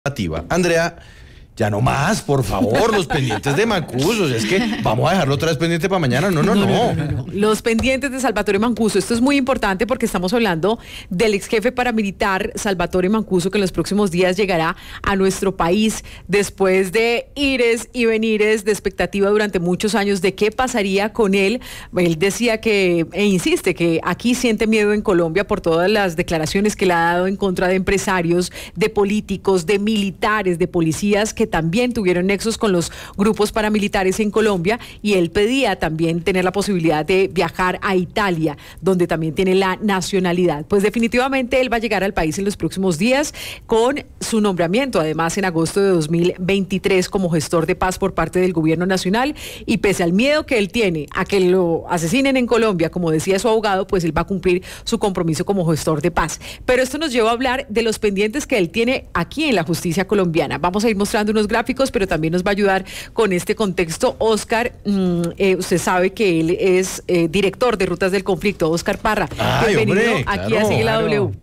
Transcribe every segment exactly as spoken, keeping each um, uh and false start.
Andrea, ya no más, por favor, los pendientes de Mancuso. Es que vamos a dejarlo otra vez pendiente para mañana. No, no, no. no, no, no, no. Los pendientes de Salvatore Mancuso. Esto es muy importante porque estamos hablando del ex jefe paramilitar Salvatore Mancuso, que en los próximos días llegará a nuestro país después de ires y venires, de expectativa durante muchos años de qué pasaría con él. Él decía que, e insiste, que aquí siente miedo en Colombia por todas las declaraciones que le ha dado en contra de empresarios, de políticos, de militares, de policías que también tuvieron nexos con los grupos paramilitares en Colombia, y él pedía también tener la posibilidad de viajar a Italia, donde también tiene la nacionalidad. Pues definitivamente él va a llegar al país en los próximos días con su nombramiento, además en agosto de dos mil veintitrés, como gestor de paz por parte del gobierno nacional, y pese al miedo que él tiene a que lo asesinen en Colombia, como decía su abogado, pues él va a cumplir su compromiso como gestor de paz. Pero esto nos lleva a hablar de los pendientes que él tiene aquí en la justicia colombiana. Vamos a ir mostrando unos gráficos, pero también nos va a ayudar con este contexto Oscar. Mmm, eh, usted sabe que él es eh, director de Rutas del Conflicto. Oscar Parra, Ay, bienvenido hombre, aquí claro, a Sigue la claro. W.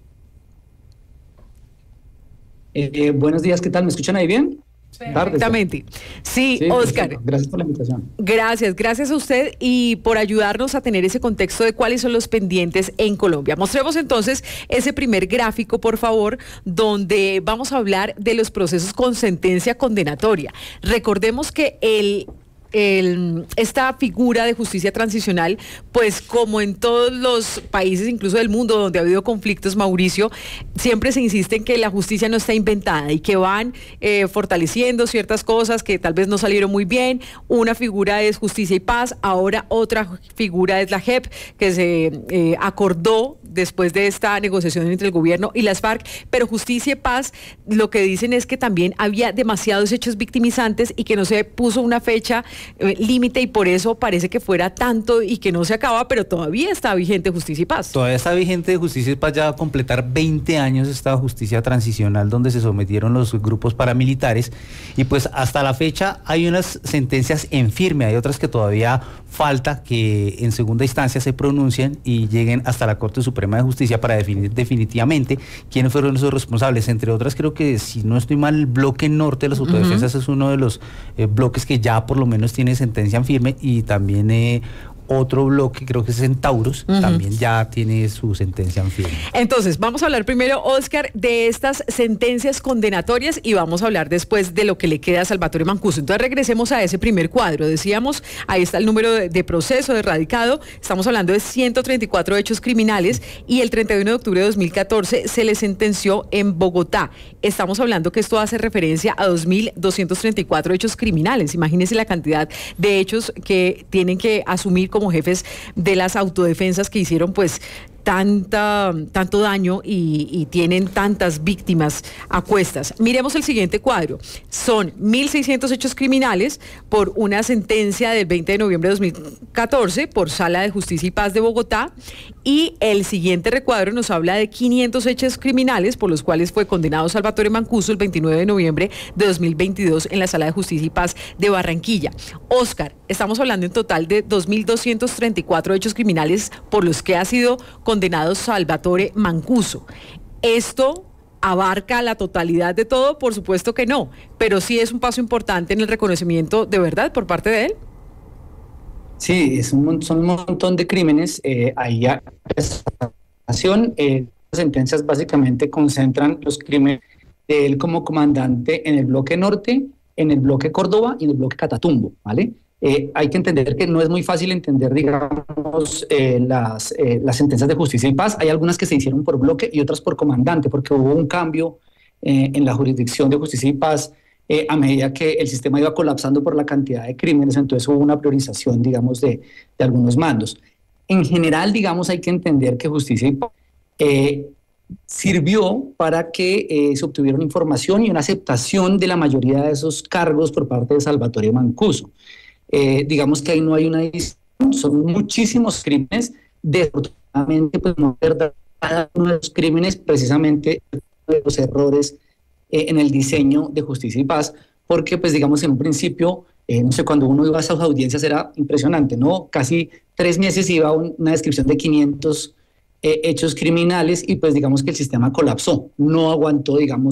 Eh, eh, buenos días, ¿qué tal? ¿Me escuchan ahí bien? Perfectamente. Sí, Sí, Oscar. perfecto. Gracias por la invitación. Gracias, gracias a usted y por ayudarnos a tener ese contexto de cuáles son los pendientes en Colombia. Mostremos entonces ese primer gráfico, por favor, donde vamos a hablar de los procesos con sentencia condenatoria. Recordemos que el... El, esta figura de justicia transicional, pues como en todos los países, incluso del mundo donde ha habido conflictos, Mauricio, siempre se insiste en que la justicia no está inventada y que van eh, fortaleciendo ciertas cosas que tal vez no salieron muy bien. Una figura es justicia y paz, ahora otra figura es la J E P, que se eh, acordó después de esta negociación entre el gobierno y las FARC, pero justicia y paz lo que dicen es que también había demasiados hechos victimizantes y que no se puso una fecha eh, límite, y por eso parece que fuera tanto y que no se acaba, pero todavía está vigente justicia y paz. Todavía está vigente justicia y paz, ya va a completar veinte años esta justicia transicional donde se sometieron los grupos paramilitares, y pues hasta la fecha hay unas sentencias en firme, hay otras que todavía falta que en segunda instancia se pronuncien y lleguen hasta la Corte Suprema de Justicia para definir definitivamente quiénes fueron esos responsables. Entre otras, creo que, si no estoy mal, el bloque norte de las autodefensas uh-huh. es uno de los eh, bloques que ya por lo menos tiene sentencia en firme, y también eh, otro bloque, creo que es Centauros, uh-huh. también ya tiene su sentencia en firme. Entonces, vamos a hablar primero, Oscar, de estas sentencias condenatorias, y vamos a hablar después de lo que le queda a Salvatore Mancuso. Entonces, regresemos a ese primer cuadro. Decíamos, ahí está el número de, de proceso, de radicado. Estamos hablando de ciento treinta y cuatro hechos criminales, y el treinta y uno de octubre de dos mil catorce se le sentenció en Bogotá. Estamos hablando que esto hace referencia a dos mil doscientos treinta y cuatro hechos criminales. Imagínense la cantidad de hechos que tienen que asumir como jefes de las autodefensas, que hicieron pues tanta, tanto daño y, y tienen tantas víctimas a cuestas. Miremos el siguiente cuadro. Son mil seiscientos hechos criminales por una sentencia del veinte de noviembre de dos mil catorce por Sala de Justicia y Paz de Bogotá, y el siguiente recuadro nos habla de quinientos hechos criminales por los cuales fue condenado Salvatore Mancuso el veintinueve de noviembre de dos mil veintidós en la Sala de Justicia y Paz de Barranquilla. Oscar, estamos hablando en total de dos mil doscientos treinta y cuatro hechos criminales por los que ha sido condenado Salvatore Mancuso. ¿Esto abarca la totalidad de todo? Por supuesto que no, pero sí es un paso importante en el reconocimiento de verdad por parte de él. Sí, es un, son un montón de crímenes. Eh, ahí arrestación, eh, las sentencias básicamente concentran los crímenes de él como comandante en el bloque norte, en el bloque Córdoba y en el bloque Catatumbo, ¿vale? Eh, hay que entender que no es muy fácil entender, digamos, eh, las, eh, las sentencias de justicia y paz. Hay algunas que se hicieron por bloque y otras por comandante, porque hubo un cambio eh, en la jurisdicción de justicia y paz eh, a medida que el sistema iba colapsando por la cantidad de crímenes. Entonces hubo una priorización, digamos, de, de algunos mandos. En general, digamos, hay que entender que justicia y paz eh, sirvió para que eh, se obtuviera una información y una aceptación de la mayoría de esos cargos por parte de Salvatore Mancuso. Eh, digamos que ahí no hay una división, son muchísimos crímenes. Desafortunadamente, pues no verdad, cada uno de los crímenes precisamente de los errores eh, en el diseño de justicia y paz, porque pues digamos en un principio, eh, no sé, cuando uno iba a esas audiencias era impresionante, ¿no? Casi tres meses iba un, una descripción de quinientos eh, hechos criminales, y pues digamos que el sistema colapsó, no aguantó, digamos,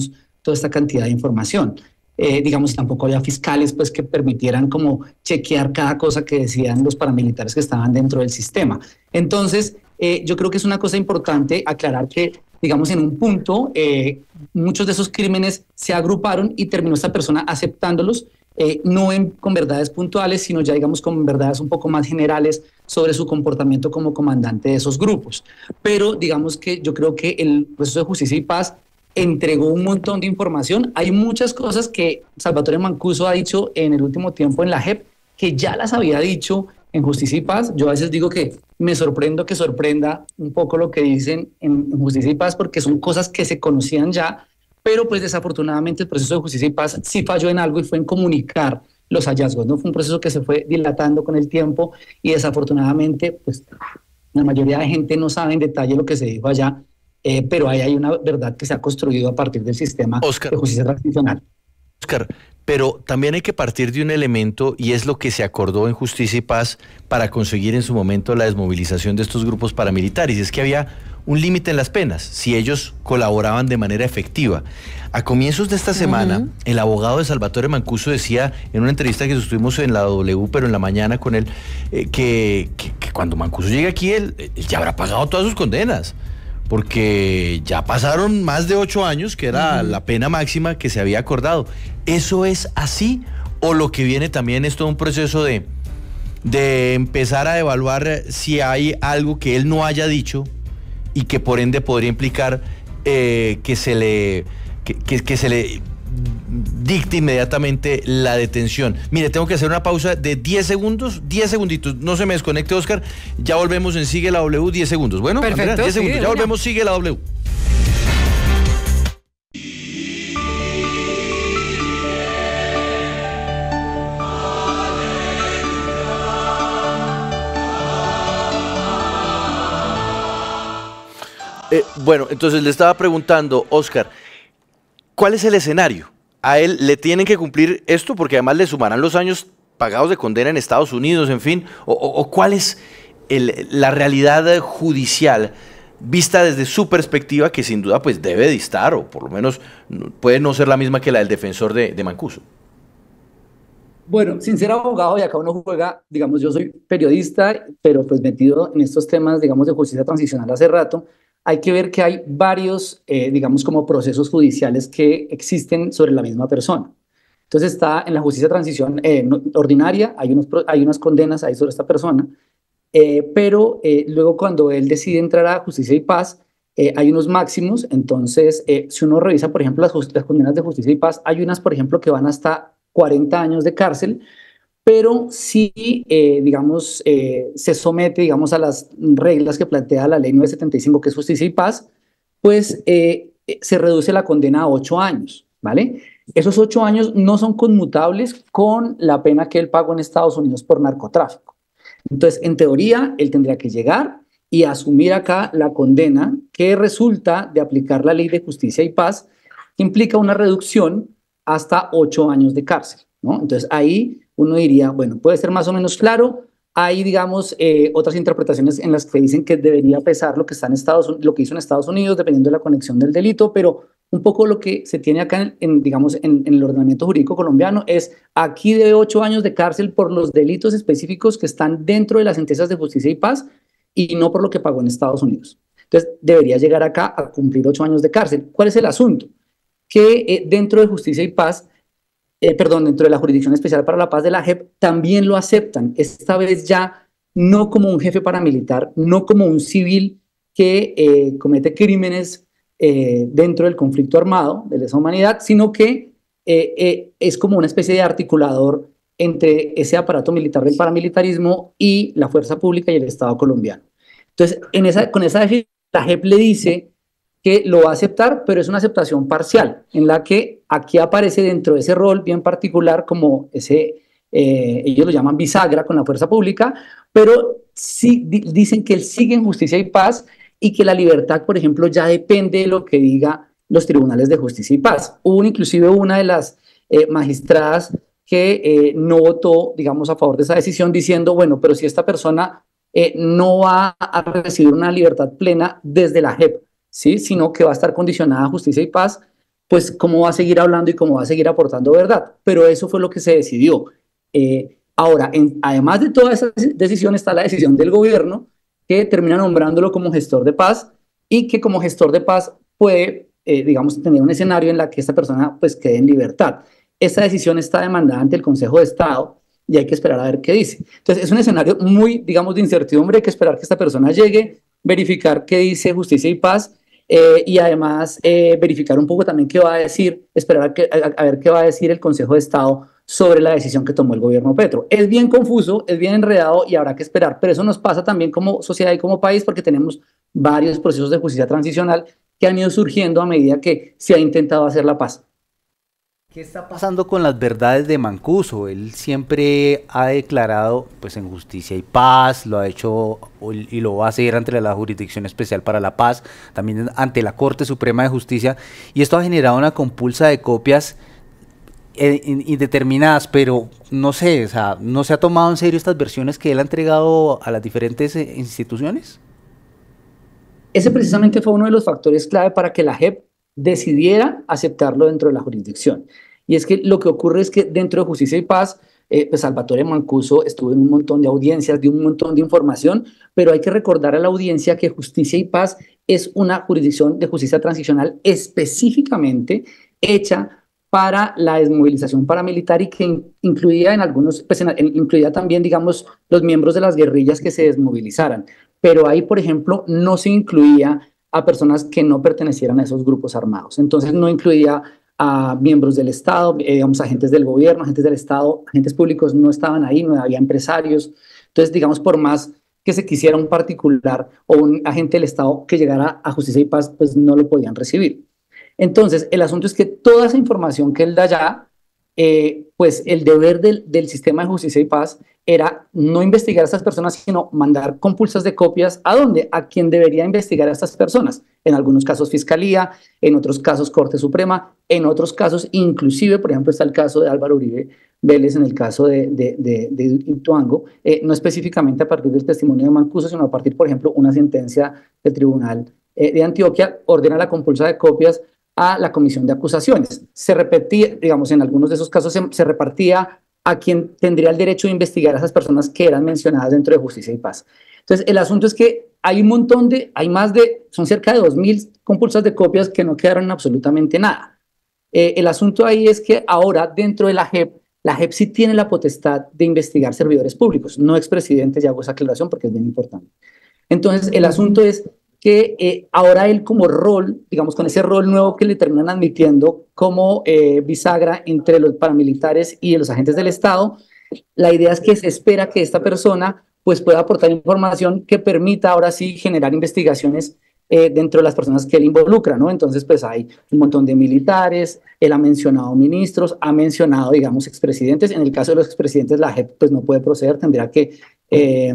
toda esta cantidad de información. Eh, digamos, tampoco había fiscales pues, que permitieran como chequear cada cosa que decían los paramilitares que estaban dentro del sistema. Entonces, eh, yo creo que es una cosa importante aclarar que, digamos, en un punto, eh, muchos de esos crímenes se agruparon y terminó esta persona aceptándolos, eh, no en, con verdades puntuales, sino ya, digamos, con verdades un poco más generales sobre su comportamiento como comandante de esos grupos. Pero, digamos que yo creo que el proceso de justicia y paz entregó un montón de información. Hay muchas cosas que Salvatore Mancuso ha dicho en el último tiempo en la J E P que ya las había dicho en Justicia y Paz. Yo a veces digo que me sorprendo que sorprenda un poco lo que dicen en, en Justicia y Paz, porque son cosas que se conocían ya, pero pues desafortunadamente el proceso de Justicia y Paz sí falló en algo y fue en comunicar los hallazgos, ¿no? Fue un proceso que se fue dilatando con el tiempo y desafortunadamente pues la mayoría de gente no sabe en detalle lo que se dijo allá. Eh, pero ahí hay una verdad que se ha construido a partir del sistema Oscar, de justicia transicional. Oscar, pero también hay que partir de un elemento y es lo que se acordó en Justicia y Paz para conseguir en su momento la desmovilización de estos grupos paramilitares, y es que había un límite en las penas si ellos colaboraban de manera efectiva. A comienzos de esta semana, uh-huh. el abogado de Salvatore Mancuso decía en una entrevista que sostuvimos en la W, pero en la mañana con él, eh, que, que, que cuando Mancuso llegue aquí, él, él ya habrá pagado todas sus condenas, porque ya pasaron más de ocho años, que era uh-huh. la pena máxima que se había acordado. ¿Eso es así? ¿O lo que viene también es todo un proceso de, de empezar a evaluar si hay algo que él no haya dicho y que por ende podría implicar eh, que se le que, que, que se le dicte inmediatamente la detención? Mire, tengo que hacer una pausa de diez segundos, diez segunditos, no se me desconecte, Oscar, ya volvemos en Sigue la W, diez segundos. Bueno, perfecto, Andrea, diez sí, segundos, ya una. volvemos, Sigue la W. Eh, bueno, entonces le estaba preguntando, Oscar, ¿cuál es el escenario? A él le tienen que cumplir esto porque además le sumarán los años pagados de condena en Estados Unidos, en fin, o, o, o cuál es el, la realidad judicial vista desde su perspectiva, que sin duda pues debe distar, o por lo menos puede no ser la misma que la del defensor de, de Mancuso. Bueno, sin ser abogado, y acá uno juega, digamos, yo soy periodista, pero pues metido en estos temas, digamos, de justicia transicional hace rato, hay que ver que hay varios, eh, digamos, como procesos judiciales que existen sobre la misma persona. Entonces está en la justicia transición eh, no, ordinaria, hay, unos, hay unas condenas ahí sobre esta persona, eh, pero eh, luego cuando él decide entrar a justicia y paz, eh, hay unos máximos. Entonces, eh, si uno revisa, por ejemplo, las, las condenas de justicia y paz, hay unas, por ejemplo, que van hasta cuarenta años de cárcel, pero si, eh, digamos, eh, se somete, digamos, a las reglas que plantea la ley novecientos setenta y cinco, que es justicia y paz, pues eh, se reduce la condena a ocho años, ¿vale? Esos ocho años no son conmutables con la pena que él pagó en Estados Unidos por narcotráfico. Entonces, en teoría, él tendría que llegar y asumir acá la condena que resulta de aplicar la ley de justicia y paz, que implica una reducción hasta ocho años de cárcel, ¿no? Entonces, ahí uno diría, bueno, puede ser más o menos claro. Hay, digamos, eh, otras interpretaciones en las que dicen que debería pesar lo que, está en Estados, lo que hizo en Estados Unidos, dependiendo de la conexión del delito, pero un poco lo que se tiene acá, en, en, digamos, en, en el ordenamiento jurídico colombiano es aquí de ocho años de cárcel por los delitos específicos que están dentro de las sentencias de justicia y paz y no por lo que pagó en Estados Unidos. Entonces, debería llegar acá a cumplir ocho años de cárcel. ¿Cuál es el asunto? Que eh, dentro de justicia y paz, Eh, perdón, dentro de la Jurisdicción Especial para la Paz de la J E P, también lo aceptan, esta vez ya no como un jefe paramilitar, no como un civil que eh, comete crímenes eh, dentro del conflicto armado de lesa humanidad, sino que eh, eh, es como una especie de articulador entre ese aparato militar del paramilitarismo y la fuerza pública y el Estado colombiano. Entonces, en esa, con esa la J E P le dice que lo va a aceptar, pero es una aceptación parcial, en la que aquí aparece dentro de ese rol bien particular como ese, eh, ellos lo llaman bisagra con la fuerza pública, pero sí di, dicen que él sigue en justicia y paz y que la libertad, por ejemplo, ya depende de lo que diga los tribunales de justicia y paz. Hubo inclusive una de las eh, magistradas que eh, no votó, digamos, a favor de esa decisión, diciendo, bueno, pero si esta persona eh, no va a recibir una libertad plena desde la J E P, ¿sí? Sino que va a estar condicionada a justicia y paz, pues cómo va a seguir hablando y cómo va a seguir aportando verdad. Pero eso fue lo que se decidió. Eh, ahora, en, además de toda esa decisión está la decisión del gobierno, que termina nombrándolo como gestor de paz y que como gestor de paz puede, eh, digamos, tener un escenario en la que esta persona pues quede en libertad. Esa decisión está demandada ante el Consejo de Estado y hay que esperar a ver qué dice. Entonces, es un escenario muy, digamos, de incertidumbre. Hay que esperar que esta persona llegue, verificar qué dice Justicia y Paz, eh, y además eh, verificar un poco también qué va a decir, esperar a, que, a, a ver qué va a decir el Consejo de Estado sobre la decisión que tomó el gobierno Petro. Es bien confuso, es bien enredado y habrá que esperar, pero eso nos pasa también como sociedad y como país porque tenemos varios procesos de justicia transicional que han ido surgiendo a medida que se ha intentado hacer la paz. ¿Qué está pasando con las verdades de Mancuso? Él siempre ha declarado pues en Justicia y Paz, lo ha hecho y lo va a hacer ante la Jurisdicción Especial para la Paz, también ante la Corte Suprema de Justicia, y esto ha generado una compulsa de copias indeterminadas, pero no sé, o sea, ¿no se ha tomado en serio estas versiones que él ha entregado a las diferentes instituciones? Ese precisamente fue uno de los factores clave para que la J E P decidiera aceptarlo dentro de la jurisdicción. Y es que lo que ocurre es que dentro de Justicia y Paz, eh, pues Salvatore Mancuso estuvo en un montón de audiencias, dio un montón de información, pero hay que recordar a la audiencia que Justicia y Paz es una jurisdicción de justicia transicional específicamente hecha para la desmovilización paramilitar y que incluía en algunos, pues en, en, incluía también, digamos, los miembros de las guerrillas que se desmovilizaran. Pero ahí, por ejemplo, no se incluía a personas que no pertenecieran a esos grupos armados. Entonces no incluía a miembros del Estado, eh, digamos, agentes del gobierno, agentes del Estado, agentes públicos no estaban ahí, no había empresarios. Entonces, digamos, por más que se quisiera un particular o un agente del Estado que llegara a Justicia y Paz, pues no lo podían recibir. Entonces, el asunto es que toda esa información que él da ya, eh, pues el deber del, del sistema de Justicia y Paz era no investigar a estas personas, sino mandar compulsas de copias. ¿A dónde? A quien debería investigar a estas personas. En algunos casos Fiscalía, en otros casos Corte Suprema, en otros casos inclusive, por ejemplo, está el caso de Álvaro Uribe Vélez, en el caso de, de, de, de Ituango, eh, no específicamente a partir del testimonio de Mancuso, sino a partir, por ejemplo, una sentencia del Tribunal eh, de Antioquia ordena la compulsa de copias a la comisión de acusaciones. Se repetía, digamos, en algunos de esos casos se, se repartía a quien tendría el derecho de investigar a esas personas que eran mencionadas dentro de Justicia y Paz. Entonces, el asunto es que hay un montón de, hay más de, son cerca de dos mil compulsas de copias que no quedaron en absolutamente nada. Eh, el asunto ahí es que ahora dentro de la J E P, la J E P sí tiene la potestad de investigar servidores públicos, no expresidentes, ya hago esa aclaración porque es bien importante. Entonces, el asunto es que eh, ahora él como rol, digamos con ese rol nuevo que le terminan admitiendo como eh, bisagra entre los paramilitares y los agentes del Estado, la idea es que se espera que esta persona pues pueda aportar información que permita ahora sí generar investigaciones eh, dentro de las personas que él involucra, ¿no? Entonces pues hay un montón de militares, él ha mencionado ministros, ha mencionado digamos expresidentes. En el caso de los expresidentes la J E P pues no puede proceder, tendrá que eh,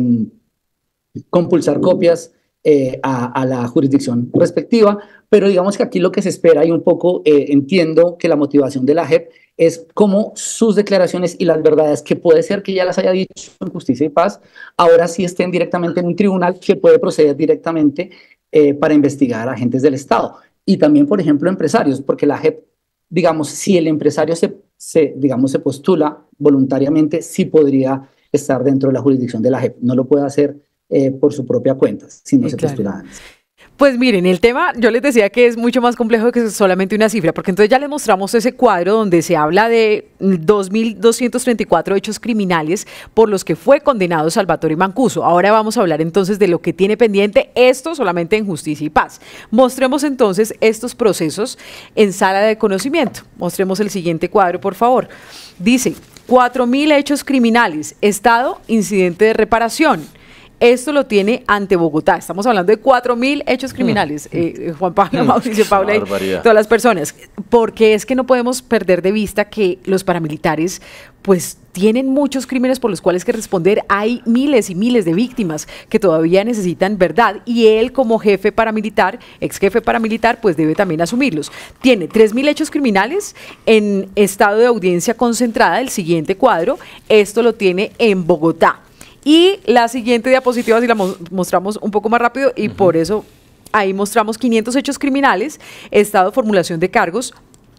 compulsar copias Eh, a, a la jurisdicción respectiva, pero digamos que aquí lo que se espera y un poco eh, entiendo que la motivación de la J E P es cómo sus declaraciones y las verdades que puede ser que ya las haya dicho en Justicia y Paz, ahora sí estén directamente en un tribunal que puede proceder directamente eh, para investigar a agentes del Estado y también, por ejemplo, empresarios, porque la J E P, digamos, si el empresario se, se, digamos, se postula voluntariamente, sí podría estar dentro de la jurisdicción de la J E P, no lo puede hacer Eh, por su propia cuenta, si no sí, se claro. postula antes. Pues miren, el tema, yo les decía que es mucho más complejo que solamente una cifra, porque entonces ya les mostramos ese cuadro donde se habla de dos mil doscientos treinta y cuatro hechos criminales por los que fue condenado Salvatore Mancuso. Ahora vamos a hablar entonces de lo que tiene pendiente esto solamente en Justicia y Paz. Mostremos entonces estos procesos en sala de conocimiento. Mostremos el siguiente cuadro, por favor. Dice, cuatro mil hechos criminales, Estado, incidente de reparación. Esto lo tiene ante Bogotá. Estamos hablando de cuatro mil hechos criminales. Eh, Juan Pablo, Mauricio, Paula y todas las personas. Porque es que no podemos perder de vista que los paramilitares pues tienen muchos crímenes por los cuales que responder. Hay miles y miles de víctimas que todavía necesitan verdad y él como jefe paramilitar, ex jefe paramilitar, pues debe también asumirlos. Tiene tres mil hechos criminales en estado de audiencia concentrada. El siguiente cuadro, esto lo tiene en Bogotá. Y la siguiente diapositiva, si la mo mostramos un poco más rápido, y uh-huh. por eso ahí mostramos quinientos hechos criminales, estado de formulación de cargos,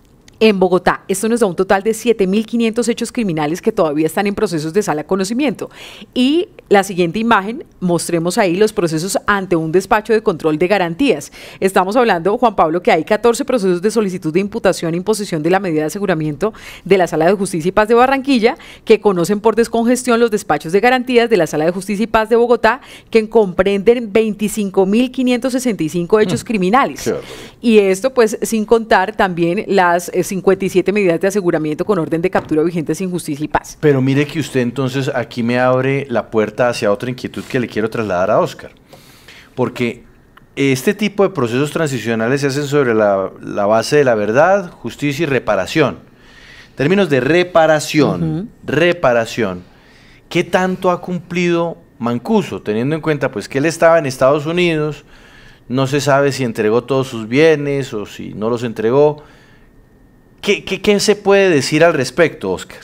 en Bogotá. Esto nos da un total de siete mil quinientos hechos criminales que todavía están en procesos de sala de conocimiento. Y la siguiente imagen, mostremos ahí los procesos ante un despacho de control de garantías. Estamos hablando, Juan Pablo, que hay catorce procesos de solicitud de imputación e imposición de la medida de aseguramiento de la Sala de Justicia y Paz de Barranquilla, que conocen por descongestión los despachos de garantías de la Sala de Justicia y Paz de Bogotá, que comprenden veinticinco mil quinientos sesenta y cinco hechos mm, criminales. Y esto, pues, sin contar también las eh, cincuenta y siete medidas de aseguramiento con orden de captura vigentes sin justicia y paz. Pero mire que usted entonces aquí me abre la puerta hacia otra inquietud que le quiero trasladar a Óscar, porque este tipo de procesos transicionales se hacen sobre la, la base de la verdad, justicia y reparación. En términos de reparación, uh-huh. reparación, ¿qué tanto ha cumplido Mancuso, teniendo en cuenta pues que él estaba en Estados Unidos, no se sabe si entregó todos sus bienes o si no los entregó? ¿Qué, qué, qué se puede decir al respecto, Óscar?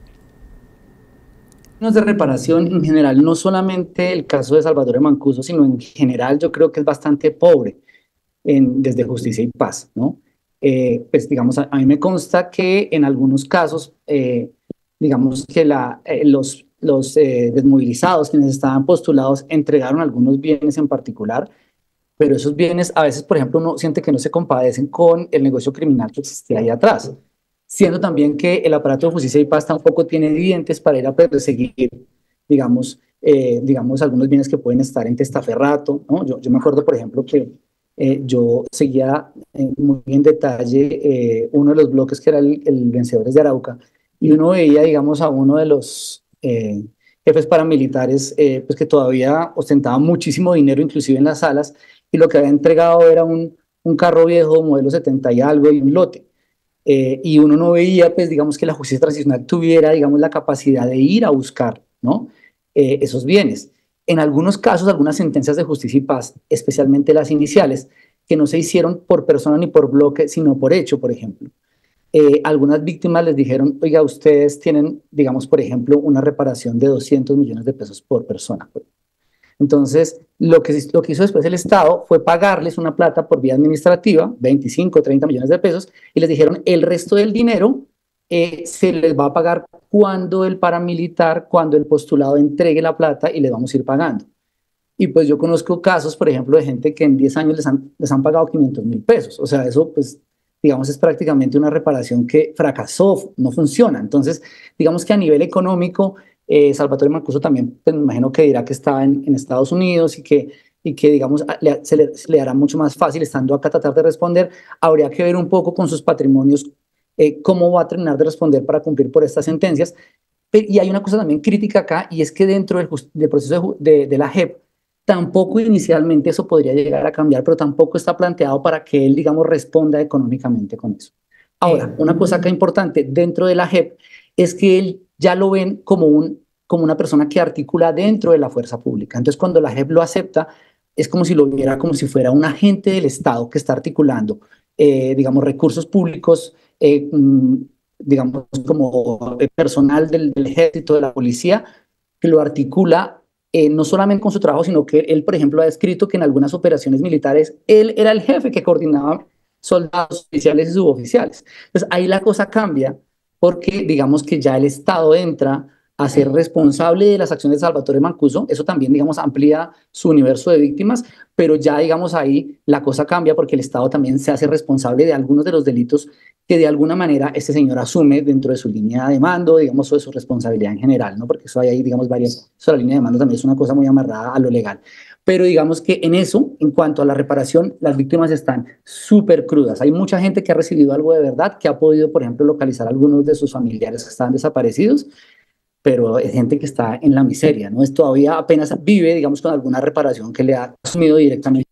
De reparación en general, no solamente el caso de Salvatore Mancuso, sino en general yo creo que es bastante pobre en, desde Justicia y Paz, ¿no? Eh, pues digamos, a, a mí me consta que en algunos casos, eh, digamos que la, eh, los, los eh, desmovilizados, quienes estaban postulados, entregaron algunos bienes en particular, pero esos bienes a veces, por ejemplo, uno siente que no se compadecen con el negocio criminal que existía ahí atrás. Siendo también que el aparato de Justicia y Paz tampoco tiene dientes para ir a perseguir, digamos, eh, digamos algunos bienes que pueden estar en testaferrato, ¿no? Yo, yo me acuerdo, por ejemplo, que eh, yo seguía eh, muy en detalle eh, uno de los bloques que era el, el Vencedores de Arauca, y uno veía, digamos, a uno de los eh, jefes paramilitares eh, pues que todavía ostentaba muchísimo dinero, inclusive en las salas, y lo que había entregado era un, un carro viejo, modelo setenta y algo, y un lote. Eh, y uno no veía, pues, digamos, que la justicia transicional tuviera, digamos, la capacidad de ir a buscar, ¿no? Eh, esos bienes. En algunos casos, algunas sentencias de Justicia y Paz, especialmente las iniciales, que no se hicieron por persona ni por bloque, sino por hecho, por ejemplo. Eh, algunas víctimas les dijeron, oiga, ustedes tienen, digamos, por ejemplo, una reparación de doscientos millones de pesos por persona. Entonces, lo que, lo que hizo después el Estado fue pagarles una plata por vía administrativa, veinticinco, treinta millones de pesos, y les dijeron el resto del dinero eh, se les va a pagar cuando el paramilitar, cuando el postulado entregue la plata y les vamos a ir pagando. Y pues yo conozco casos, por ejemplo, de gente que en diez años les han, les han pagado quinientos mil pesos. O sea, eso pues, digamos, es prácticamente una reparación que fracasó, no funciona. Entonces, digamos que a nivel económico, Eh, Salvatore Mancuso también, pues, me imagino que dirá que estaba en, en Estados Unidos y que, y que digamos, le, se, le, se le hará mucho más fácil estando acá tratar de responder. Habría que ver un poco con sus patrimonios eh, cómo va a terminar de responder para cumplir por estas sentencias. Y hay una cosa también crítica acá, y es que dentro del, del proceso de, de, de la J E P, tampoco inicialmente eso podría llegar a cambiar, pero tampoco está planteado para que él, digamos, responda económicamente con eso. Ahora, una cosa acá importante dentro de la J E P es que él ya lo ven como, un, como una persona que articula dentro de la fuerza pública. Entonces, cuando la J E P lo acepta, es como si lo viera como si fuera un agente del Estado que está articulando, eh, digamos, recursos públicos, eh, digamos, como personal del, del ejército, de la policía, que lo articula eh, no solamente con su trabajo, sino que él, por ejemplo, ha descrito que en algunas operaciones militares, él era el jefe que coordinaba soldados oficiales y suboficiales. Entonces, ahí la cosa cambia, porque digamos que ya el Estado entra a ser responsable de las acciones de Salvatore Mancuso. Eso también, digamos, amplía su universo de víctimas, pero ya, digamos, ahí la cosa cambia porque el Estado también se hace responsable de algunos de los delitos que de alguna manera este señor asume dentro de su línea de mando, digamos, o de su responsabilidad en general, ¿no? Porque eso hay ahí, digamos, varias, eso la línea de mando también es una cosa muy amarrada a lo legal. Pero digamos que en eso, en cuanto a la reparación, las víctimas están súper crudas. Hay mucha gente que ha recibido algo de verdad, que ha podido, por ejemplo, localizar a algunos de sus familiares que estaban desaparecidos, pero es gente que está en la miseria, ¿no? Es todavía apenas vive, digamos, con alguna reparación que le ha asumido directamente.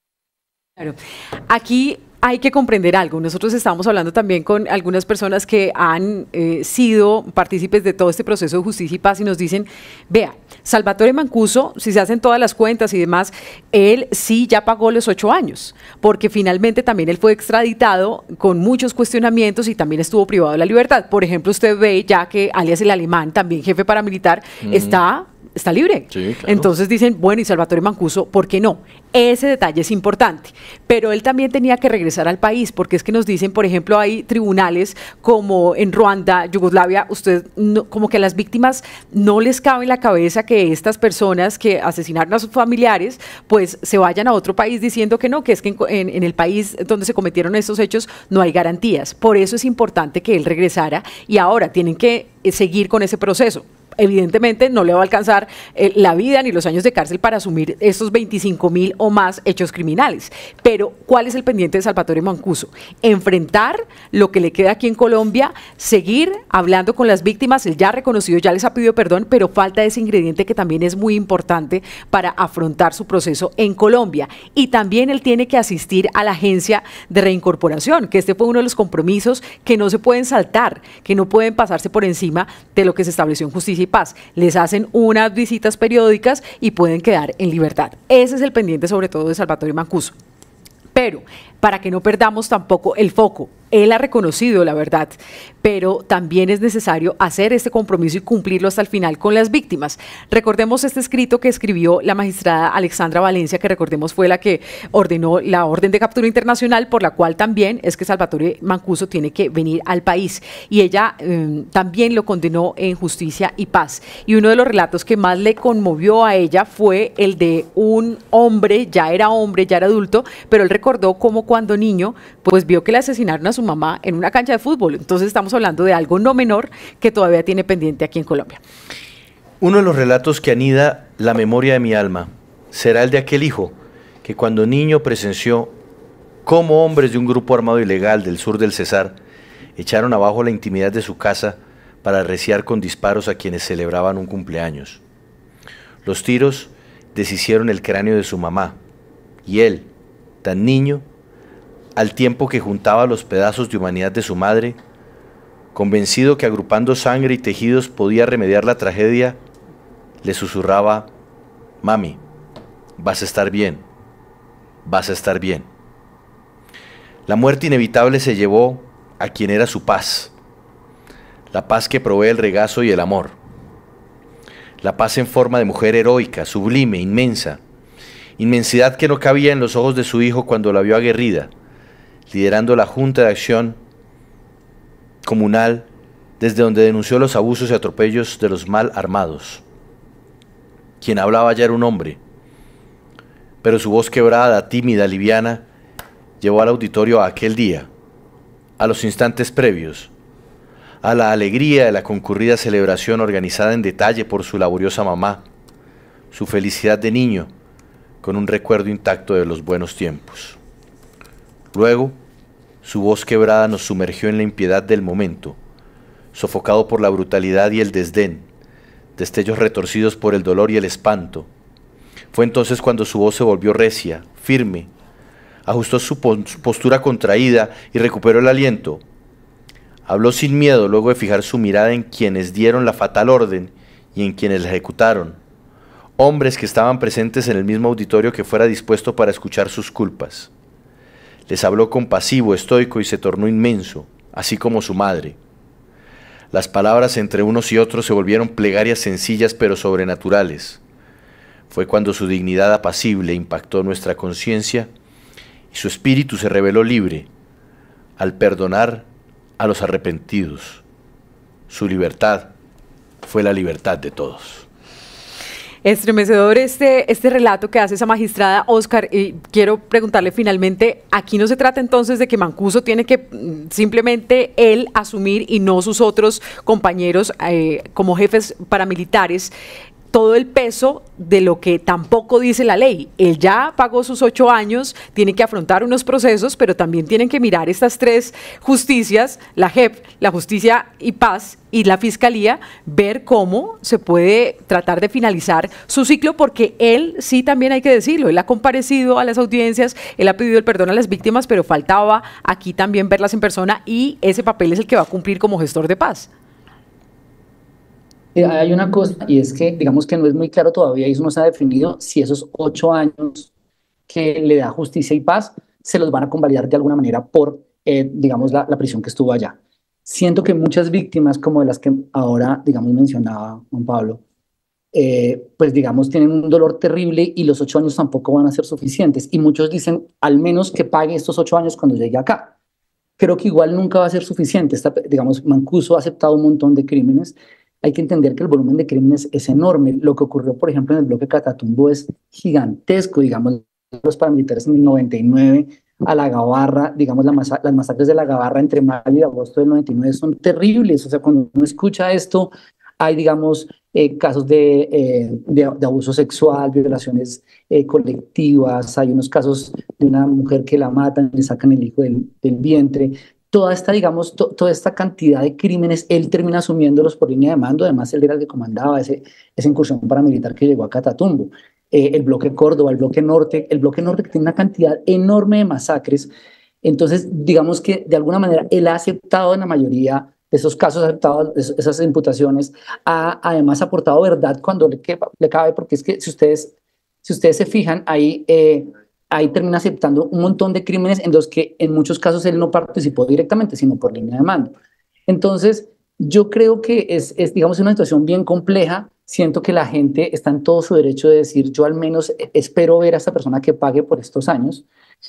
Claro. Aquí hay que comprender algo. Nosotros estamos hablando también con algunas personas que han eh, sido partícipes de todo este proceso de Justicia y Paz y nos dicen, vea, Salvatore Mancuso, si se hacen todas las cuentas y demás, él sí ya pagó los ocho años, porque finalmente también él fue extraditado con muchos cuestionamientos y también estuvo privado de la libertad. Por ejemplo, usted ve ya que alias el Alemán, también jefe paramilitar, mm. está está libre. Sí, claro. Entonces dicen, bueno, y Salvatore Mancuso, ¿por qué no? Ese detalle es importante. Pero él también tenía que regresar al país, porque es que nos dicen, por ejemplo, hay tribunales como en Ruanda, Yugoslavia, usted no, como que a las víctimas no les cabe en la cabeza que estas personas que asesinaron a sus familiares, pues se vayan a otro país diciendo que no, que es que en, en, en el país donde se cometieron estos hechos no hay garantías. Por eso es importante que él regresara y ahora tienen que seguir con ese proceso. Evidentemente no le va a alcanzar eh, la vida ni los años de cárcel para asumir estos veinticinco mil o más hechos criminales. Pero, ¿cuál es el pendiente de Salvatore Mancuso? Enfrentar lo que le queda aquí en Colombia, seguir hablando con las víctimas, él ya ha reconocido, ya les ha pedido perdón, pero falta ese ingrediente que también es muy importante para afrontar su proceso en Colombia. Y también él tiene que asistir a la agencia de reincorporación, que este fue uno de los compromisos que no se pueden saltar, que no pueden pasarse por encima de lo que se estableció en Justicia y Paz. Les hacen unas visitas periódicas y pueden quedar en libertad. Ese es el pendiente sobre todo de Salvatore Mancuso. Pero para que no perdamos tampoco el foco, él ha reconocido la verdad, pero también es necesario hacer este compromiso y cumplirlo hasta el final con las víctimas. Recordemos este escrito que escribió la magistrada Alexandra Valencia, que recordemos fue la que ordenó la orden de captura internacional, por la cual también es que Salvatore Mancuso tiene que venir al país. Y ella eh, también lo condenó en Justicia y Paz. Y uno de los relatos que más le conmovió a ella fue el de un hombre, ya era hombre, ya era adulto, pero él recordó cómo cuando niño, pues vio que le asesinaron a su mamá en una cancha de fútbol. Entonces estamos hablando de algo no menor que todavía tiene pendiente aquí en Colombia. Uno de los relatos que anida la memoria de mi alma será el de aquel hijo que cuando niño presenció cómo hombres de un grupo armado ilegal del sur del Cesar echaron abajo la intimidad de su casa para arreciar con disparos a quienes celebraban un cumpleaños. Los tiros deshicieron el cráneo de su mamá y él, tan niño, al tiempo que juntaba los pedazos de humanidad de su madre, convencido que agrupando sangre y tejidos podía remediar la tragedia, le susurraba: mami, vas a estar bien, vas a estar bien. La muerte inevitable se llevó a quien era su paz, la paz que provee el regazo y el amor, la paz en forma de mujer heroica, sublime, inmensa, inmensidad que no cabía en los ojos de su hijo cuando la vio aguerrida, liderando la Junta de Acción Comunal, desde donde denunció los abusos y atropellos de los mal armados. Quien hablaba ya era un hombre, pero su voz quebrada, tímida, liviana, llevó al auditorio a aquel día, a los instantes previos, a la alegría de la concurrida celebración organizada en detalle por su laboriosa mamá, su felicidad de niño, con un recuerdo intacto de los buenos tiempos. Luego, su voz quebrada nos sumergió en la impiedad del momento, sofocado por la brutalidad y el desdén, destellos retorcidos por el dolor y el espanto. Fue entonces cuando su voz se volvió recia, firme, ajustó su postura contraída y recuperó el aliento. Habló sin miedo luego de fijar su mirada en quienes dieron la fatal orden y en quienes la ejecutaron, hombres que estaban presentes en el mismo auditorio que fuera dispuesto para escuchar sus culpas. Les habló compasivo, estoico y se tornó inmenso, así como su madre. Las palabras entre unos y otros se volvieron plegarias sencillas pero sobrenaturales. Fue cuando su dignidad apacible impactó nuestra conciencia y su espíritu se reveló libre al perdonar a los arrepentidos. Su libertad fue la libertad de todos. Estremecedor este, este relato que hace esa magistrada, Óscar, y quiero preguntarle finalmente, aquí no se trata entonces de que Mancuso tiene que mm, simplemente él asumir y no sus otros compañeros eh, como jefes paramilitares todo el peso de lo que tampoco dice la ley. Él ya pagó sus ocho años, tiene que afrontar unos procesos, pero también tienen que mirar estas tres justicias, la J E P, la Justicia y Paz y la Fiscalía, ver cómo se puede tratar de finalizar su ciclo, porque él sí también hay que decirlo, él ha comparecido a las audiencias, él ha pedido el perdón a las víctimas, pero faltaba aquí también verlas en persona y ese papel es el que va a cumplir como gestor de paz. Hay una cosa, y es que digamos que no es muy claro todavía, y eso no se ha definido, si esos ocho años que le da Justicia y Paz se los van a convalidar de alguna manera por, eh, digamos, la, la prisión que estuvo allá. Siento que muchas víctimas, como de las que ahora, digamos, mencionaba Juan Pablo, eh, pues digamos tienen un dolor terrible y los ocho años tampoco van a ser suficientes. Y muchos dicen, al menos que pague estos ocho años cuando llegue acá. Creo que igual nunca va a ser suficiente. Esta, digamos, Mancuso ha aceptado un montón de crímenes. Hay que entender que el volumen de crímenes es enorme. Lo que ocurrió, por ejemplo, en el bloque Catatumbo es gigantesco. Digamos, los paramilitares en el noventa y nueve a la Gabarra, digamos, la masa, las masacres de la Gabarra entre mayo y agosto del noventa y nueve son terribles. O sea, cuando uno escucha esto, hay, digamos, eh, casos de, eh, de, de abuso sexual, violaciones eh, colectivas, hay unos casos de una mujer que la matan, le sacan el hijo del, del vientre. Toda esta, digamos, to, toda esta cantidad de crímenes, él termina asumiéndolos por línea de mando. Además, él era el que comandaba ese, esa incursión paramilitar que llegó a Catatumbo. Eh, el bloque Córdoba, el bloque Norte, el bloque Norte que tiene una cantidad enorme de masacres. Entonces, digamos que de alguna manera él ha aceptado en la mayoría de esos casos, ha aceptado esas imputaciones, ha además aportado verdad cuando le, le cabe, porque es que si ustedes, si ustedes se fijan, ahí, eh, ahí termina aceptando un montón de crímenes en los que en muchos casos él no participó directamente, sino por línea de mando. Entonces, yo creo que es, es digamos, una situación bien compleja. Siento que la gente está en todo su derecho de decir, yo al menos espero ver a esta persona que pague por estos años.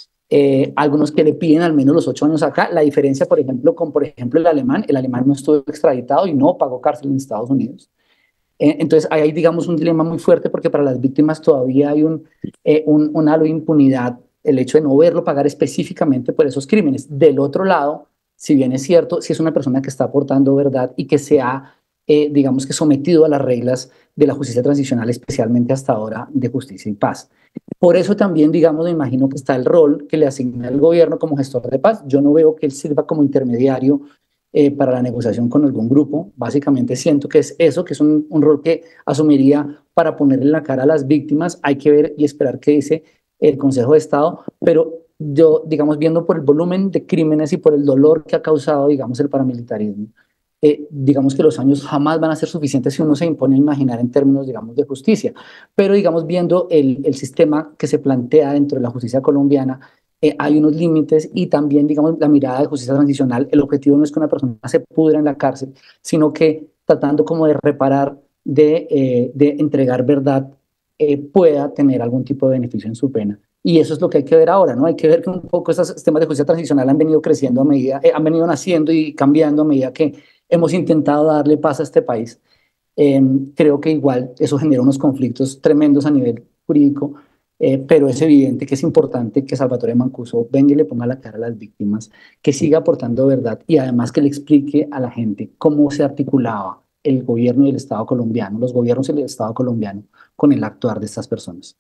Eh, algunos que le piden al menos los ocho años acá. La diferencia, por ejemplo, con por ejemplo el alemán, el alemán no estuvo extraditado y no pagó cárcel en Estados Unidos. Eh, entonces ahí hay, digamos, un dilema muy fuerte porque para las víctimas todavía hay un, eh, un, un halo de impunidad, el hecho de no verlo pagar específicamente por esos crímenes. Del otro lado, si bien es cierto, si es una persona que está aportando verdad y que se ha, eh, digamos, que sometido a las reglas de la justicia transicional, especialmente hasta ahora de Justicia y Paz. Por eso también, digamos, me imagino que está el rol que le asigna el gobierno como gestor de paz. Yo no veo que él sirva como intermediario eh, para la negociación con algún grupo. Básicamente siento que es eso, que es un, un rol que asumiría para ponerle la cara a las víctimas. Hay que ver y esperar qué dice el Consejo de Estado, pero yo, digamos, viendo por el volumen de crímenes y por el dolor que ha causado, digamos, el paramilitarismo, Eh, digamos que los años jamás van a ser suficientes si uno se impone a imaginar en términos, digamos, de justicia. Pero, digamos, viendo el, el sistema que se plantea dentro de la justicia colombiana, eh, hay unos límites y también, digamos, la mirada de justicia transicional, el objetivo no es que una persona se pudra en la cárcel, sino que tratando como de reparar, de, eh, de entregar verdad, eh, pueda tener algún tipo de beneficio en su pena. Y eso es lo que hay que ver ahora, ¿no? Hay que ver que un poco estos sistemas de justicia transicional han venido creciendo a medida, eh, han venido naciendo y cambiando a medida que hemos intentado darle paz a este país. Eh, creo que igual eso genera unos conflictos tremendos a nivel jurídico, eh, pero es evidente que es importante que Salvatore Mancuso venga y le ponga la cara a las víctimas, que siga aportando verdad y además que le explique a la gente cómo se articulaba el gobierno y el Estado colombiano, los gobiernos y el Estado colombiano con el actuar de estas personas.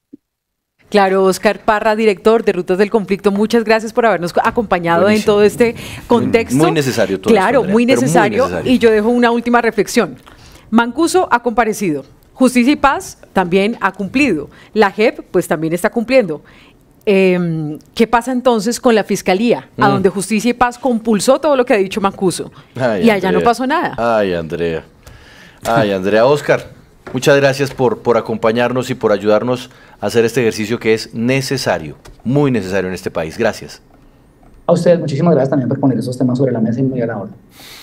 Claro, Óscar Parra, director de Rutas del Conflicto, muchas gracias por habernos acompañado Buenísimo. En todo este contexto. Muy, muy necesario todo Claro, esto, muy, necesario, muy necesario. Y yo dejo una última reflexión. Mancuso ha comparecido. Justicia y Paz también ha cumplido. La J E P, pues también está cumpliendo. Eh, ¿Qué pasa entonces con la Fiscalía? Mm. A donde Justicia y Paz compulsó todo lo que ha dicho Mancuso. Ay, y allá Andrea. No pasó nada. Ay, Andrea. Ay, Andrea. Óscar, muchas gracias por, por acompañarnos y por ayudarnos a hacer este ejercicio que es necesario, muy necesario en este país. Gracias. A ustedes, muchísimas gracias también por poner esos temas sobre la mesa y muy a la hora.